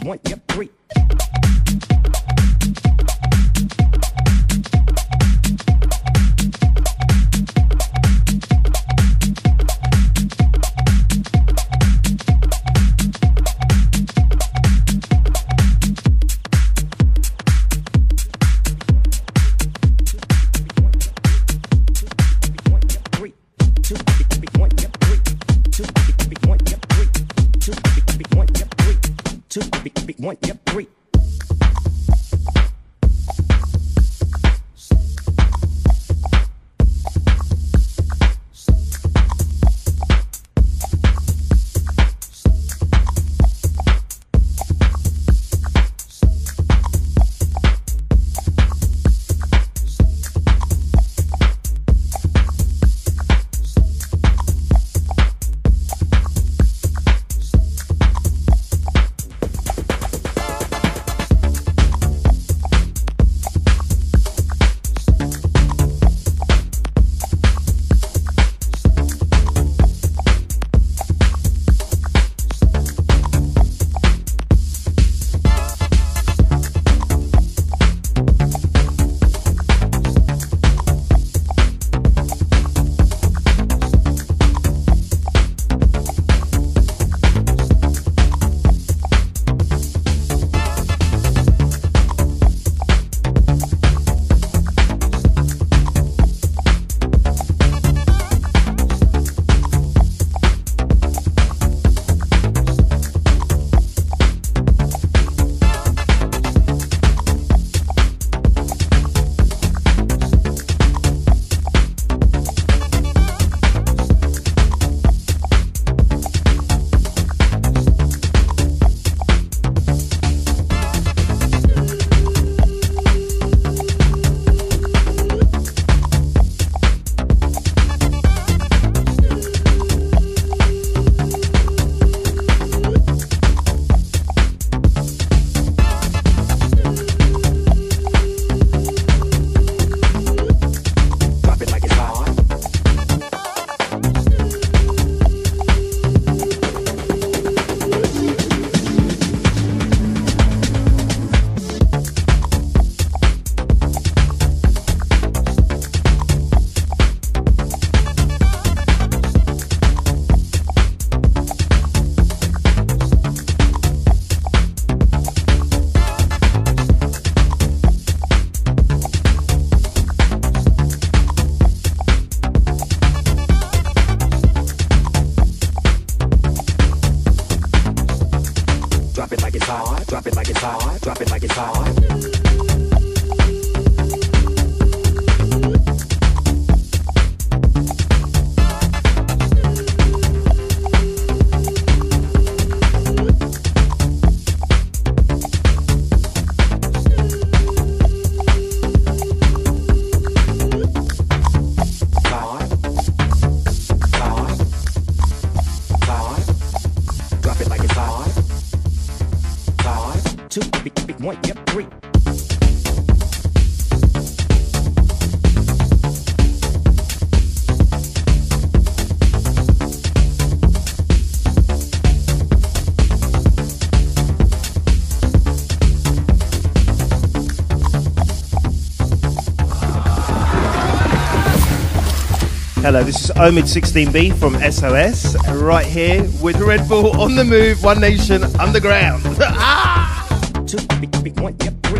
one, yep, three. One, yep, three. Drop it like it's hot, drop it like it's hot, drop it like it's hot. Two, big one, yep, three. Hello, this is Omid 16B from SOS, right here with Red Bull on the move, One Nation Underground. Ah! Two, big one, yep, three.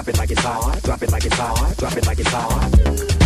drop it like it's hot, drop it like it's hot, drop it like it's hot.